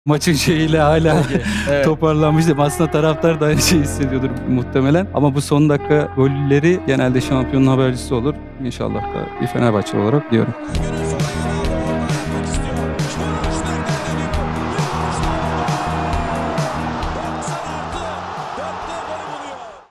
maçın şeyiyle hala Evet. toparlanmıştım. Aslında taraftar da aynı şeyi hissediyordur muhtemelen. Ama bu son dakika golleri genelde şampiyonun habercisi olur. İnşallah da bir Fenerbahçe olarak diyorum.